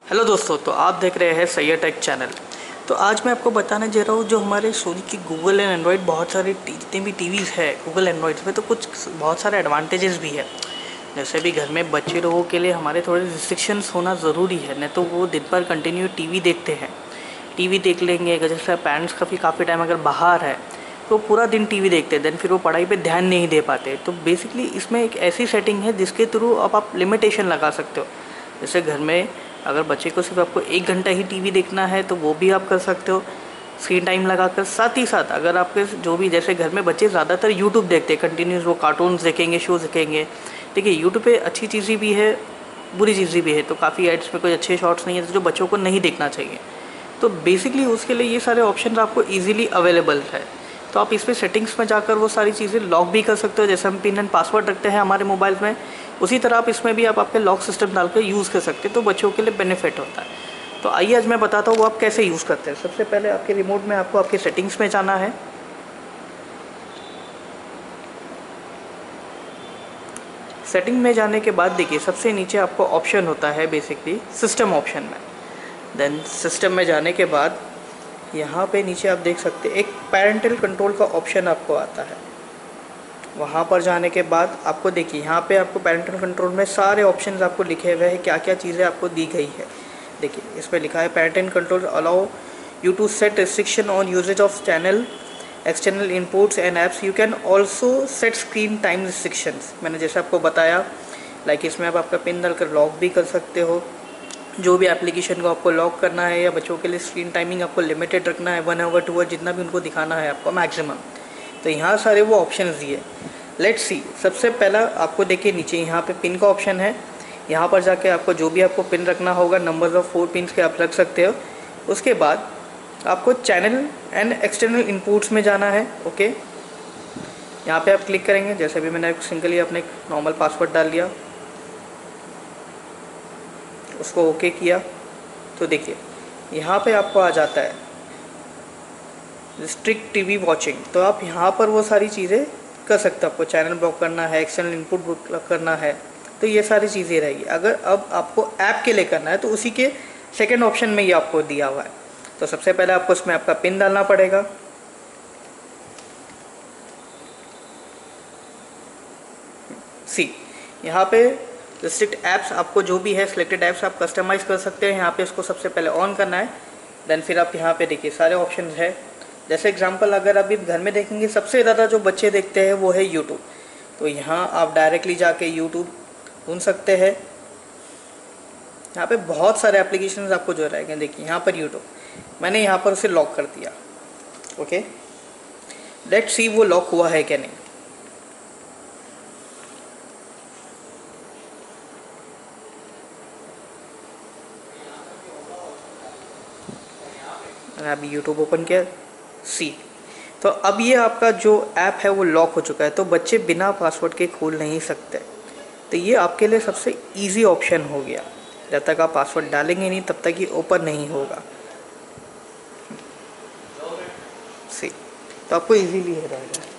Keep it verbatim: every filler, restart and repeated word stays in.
Hello दोस्तों, तो आप देख रहे हैं सैयद टेक चैनल। तो आज मैं आपको बताने जा रहा हूँ जो हमारे सोनी की गूगल एंड एंड्रॉयड बहुत सारे जितने भी टीवीज़ है गूगल एंड्रॉयड में, तो कुछ बहुत सारे एडवांटेजेस भी है। जैसे भी घर में बच्चे लोगों के लिए हमारे थोड़े रिस्ट्रिक्शंस होना ज़रूरी है, नहीं तो वो दिन भर कंटिन्यू टीवी देखते हैं। टीवी देख लेंगे अगर जैसे पेरेंट्स काफ़ी काफ़ी टाइम अगर बाहर है तो पूरा दिन टीवी देखते हैं, देन फिर वो पढ़ाई पे ध्यान नहीं दे पाते। तो बेसिकली इसमें एक ऐसी सेटिंग है जिसके थ्रू अब आप लिमिटेशन लगा सकते हो। जैसे घर में अगर बच्चे को सिर्फ आपको एक घंटा ही टीवी देखना है तो वो भी आप कर सकते हो स्क्रीन टाइम लगाकर। साथ ही साथ अगर आपके जो भी जैसे घर में बच्चे ज़्यादातर यूट्यूब देखते हैं कंटिन्यूस, वो कार्टून्स देखेंगे, शोज़ देखेंगे। देखिए यूट्यूब पे अच्छी चीज़ें भी है, बुरी चीज़ें भी है, तो काफ़ी एड्स में कोई अच्छे शॉर्ट्स नहीं है जो बच्चों को नहीं देखना चाहिए। तो बेसिकली उसके लिए ये सारे ऑप्शन आपको ईजिली अवेलेबल है। तो आप इस पर सेटिंग्स में जाकर वो सारी चीज़ें लॉक भी कर सकते हो। जैसे हम पिन एंड पासवर्ड रखते हैं हमारे मोबाइल में, उसी तरह आप इसमें भी आप आपके लॉक सिस्टम डाल कर यूज़ कर सकते हैं, तो बच्चों के लिए बेनिफिट होता है। तो आइए आज मैं बताता हूँ वो आप कैसे यूज़ करते हैं। सबसे पहले आपके रिमोट में आपको आपके सेटिंग्स में जाना है। सेटिंग में जाने के बाद देखिए सबसे नीचे आपको ऑप्शन होता है बेसिकली सिस्टम ऑप्शन में। देन सिस्टम में जाने के बाद यहाँ पे नीचे आप देख सकते हैं एक पेरेंटल कंट्रोल का ऑप्शन आपको आता है। वहाँ पर जाने के बाद आपको देखिए यहाँ पे आपको पेरेंटल कंट्रोल में सारे ऑप्शंस आपको लिखे हुए हैं, क्या क्या चीज़ें आपको दी गई है। देखिए इस पर लिखा है parental control allow you to set restriction on usage of channel external inputs and apps. You can also set screen time restrictions. मैंने जैसे आपको बताया, लाइक इसमें आप आपका पिन डालकर लॉक भी कर सकते हो। जो भी एप्लीकेशन को आपको लॉक करना है या बच्चों के लिए स्क्रीन टाइमिंग आपको लिमिटेड रखना है, वन आवर टू आवर जितना भी उनको दिखाना है आपको मैक्सिमम, तो यहाँ सारे वो ऑप्शंस दिए। लेट्स सी, सबसे पहला आपको देखिए नीचे यहाँ पे पिन का ऑप्शन है। यहाँ पर जाके आपको जो भी आपको पिन रखना होगा, नंबर्स ऑफ फोर पिन्स के आप रख सकते हो। उसके बाद आपको चैनल एंड एक्सटर्नल इनपुट्स में जाना है। ओके, यहाँ पे आप क्लिक करेंगे। जैसे भी मैंने सिंपली अपने नॉर्मल पासवर्ड डाल लिया, उसको ओके किया, तो देखिए यहाँ पे आपको आ जाता है रिस्ट्रिक्ट टीवी वॉचिंग। तो आप यहाँ पर वो सारी चीज़ें कर सकते हो। आपको चैनल ब्लॉक करना है, एक्सटर्नल इनपुट ब्लॉक करना है, तो ये सारी चीज़ें रहेगी। अगर अब आपको ऐप के लिए करना है तो उसी के सेकंड ऑप्शन में ये आपको दिया हुआ है। तो सबसे पहले आपको इसमें आपका पिन डालना पड़ेगा। सी, यहाँ पे रिस्ट्रिक्ट ऐप्स आपको जो भी है सिलेक्टेड ऐप्स आप कस्टमाइज़ कर सकते हैं। यहाँ पे इसको सबसे पहले ऑन करना है। देन फिर आप यहाँ पे देखिए सारे ऑप्शन है। जैसे एग्जांपल अगर अभी घर में देखेंगे सबसे ज़्यादा जो बच्चे देखते हैं वो है यूट्यूब, तो यहाँ आप डायरेक्टली जाके यूट्यूब ढूंढ सकते हैं। यहाँ पे बहुत सारे एप्लीकेशंस आपको जो रहेंगे, देखिए यहाँ पर यूट्यूब, मैंने यहाँ पर उसे लॉक कर दिया। ओके, लेट्स सी वो लॉक हुआ है क्या नहीं। मैंने अभी यूट्यूब ओपन किया, सी, तो अब ये आपका जो ऐप है वो लॉक हो चुका है, तो बच्चे बिना पासवर्ड के खोल नहीं सकते। तो ये आपके लिए सबसे इजी ऑप्शन हो गया। जब तक आप पासवर्ड डालेंगे नहीं तब तक ये ओपन नहीं होगा। सी, तो आपको इजीली हो रहेगा।